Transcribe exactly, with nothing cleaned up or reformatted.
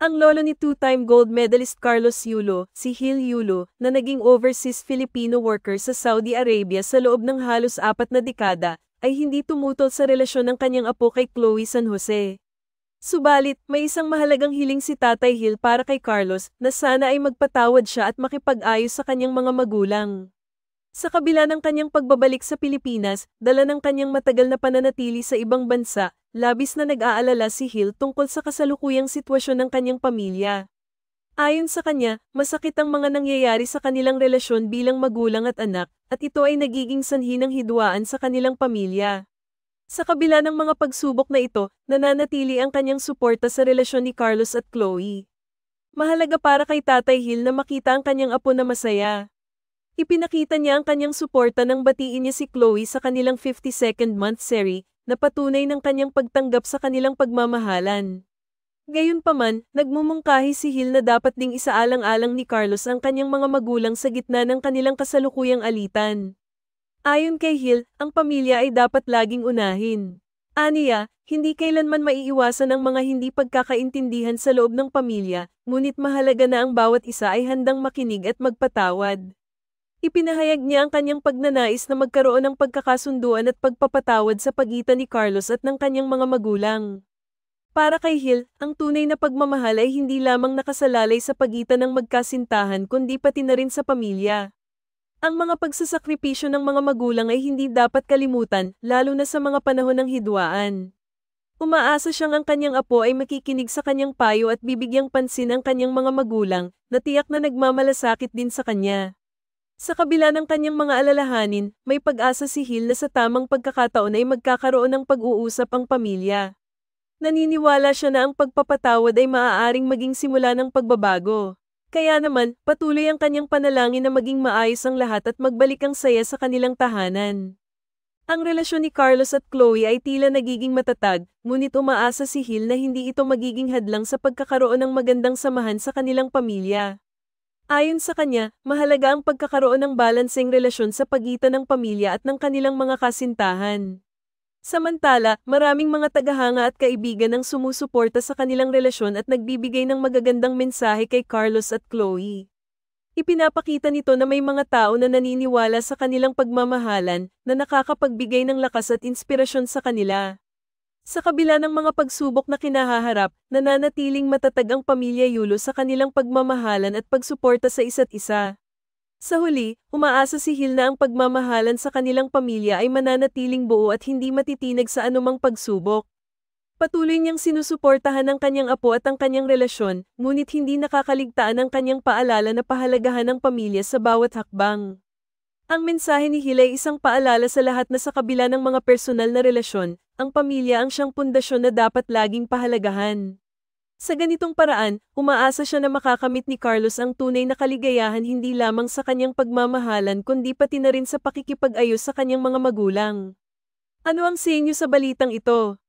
Ang lolo ni two-time gold medalist Carlos Yulo, si Hil Yulo, na naging overseas Filipino worker sa Saudi Arabia sa loob ng halos apat na dekada, ay hindi tumutol sa relasyon ng kanyang apo kay Chloe San Jose. Subalit, may isang mahalagang hiling si Tatay Hil para kay Carlos na sana ay magpatawad siya at makipag-ayos sa kanyang mga magulang. Sa kabila ng kanyang pagbabalik sa Pilipinas, dala ng kanyang matagal na pananatili sa ibang bansa, labis na nag-aalala si Hil tungkol sa kasalukuyang sitwasyon ng kanyang pamilya. Ayon sa kanya, masakit ang mga nangyayari sa kanilang relasyon bilang magulang at anak, at ito ay nagiging sanhi ng hidwaan sa kanilang pamilya. Sa kabila ng mga pagsubok na ito, nananatili ang kanyang suporta sa relasyon ni Carlos at Chloe. Mahalaga para kay Tatay Hil na makita ang kanyang apo na masaya. Ipinakita niya ang kanyang suporta nang batiin niya si Chloe sa kanilang fifty-second monthsary, na patunay ng kanyang pagtanggap sa kanilang pagmamahalan. Gayunpaman, nagmumungkahi si Hil na dapat ding isaalang-alang ni Carlos ang kanyang mga magulang sa gitna ng kanilang kasalukuyang alitan. Ayon kay Hil, ang pamilya ay dapat laging unahin. Aniya, hindi kailanman maiiwasan ang mga hindi pagkakaintindihan sa loob ng pamilya, ngunit mahalaga na ang bawat isa ay handang makinig at magpatawad. Ipinahayag niya ang kanyang pagnanais na magkaroon ng pagkakasunduan at pagpapatawad sa pagitan ni Carlos at ng kanyang mga magulang. Para kay Hil, ang tunay na pagmamahal ay hindi lamang nakasalalay sa pagitan ng magkasintahan kundi pati na rin sa pamilya. Ang mga pagsasakripisyo ng mga magulang ay hindi dapat kalimutan, lalo na sa mga panahon ng hidwaan. Umaasa siyang ang kanyang apo ay makikinig sa kanyang payo at bibigyang pansin ang kanyang mga magulang, na tiyak na nagmamalasakit din sa kanya. Sa kabila ng kanyang mga alalahanin, may pag-asa si Hil na sa tamang pagkakataon ay magkakaroon ng pag-uusap ang pamilya. Naniniwala siya na ang pagpapatawad ay maaaring maging simula ng pagbabago. Kaya naman, patuloy ang kanyang panalangin na maging maayos ang lahat at magbalik ang saya sa kanilang tahanan. Ang relasyon ni Carlos at Chloe ay tila nagiging matatag, ngunit umaasa si Hil na hindi ito magiging hadlang sa pagkakaroon ng magandang samahan sa kanilang pamilya. Ayon sa kanya, mahalaga ang pagkakaroon ng balanseng relasyon sa pagitan ng pamilya at ng kanilang mga kasintahan. Samantala, maraming mga tagahanga at kaibigan ang sumusuporta sa kanilang relasyon at nagbibigay ng magagandang mensahe kay Carlos at Chloe. Ipinapakita nito na may mga tao na naniniwala sa kanilang pagmamahalan, na nakakapagbigay ng lakas at inspirasyon sa kanila. Sa kabila ng mga pagsubok na kinahaharap, nananatiling matatag ang pamilya Yulo sa kanilang pagmamahalan at pagsuporta sa isa't isa. Sa huli, umaasa si Hil na ang pagmamahalan sa kanilang pamilya ay mananatiling buo at hindi matitinag sa anumang pagsubok. Patuloy niyang sinusuportahan ang kanyang apo at ang kanyang relasyon, ngunit hindi nakakaligtaan ang kanyang paalala na pahalagahan ang pamilya sa bawat hakbang. Ang mensahe ni Hil ay isang paalala sa lahat na sa kabila ng mga personal na relasyon, ang pamilya ang siyang pundasyon na dapat laging pahalagahan. Sa ganitong paraan, umaasa siya na makakamit ni Carlos ang tunay na kaligayahan hindi lamang sa kanyang pagmamahalan kundi pati na rin sa pakikipag-ayos sa kanyang mga magulang. Ano ang sa inyo sa balitang ito?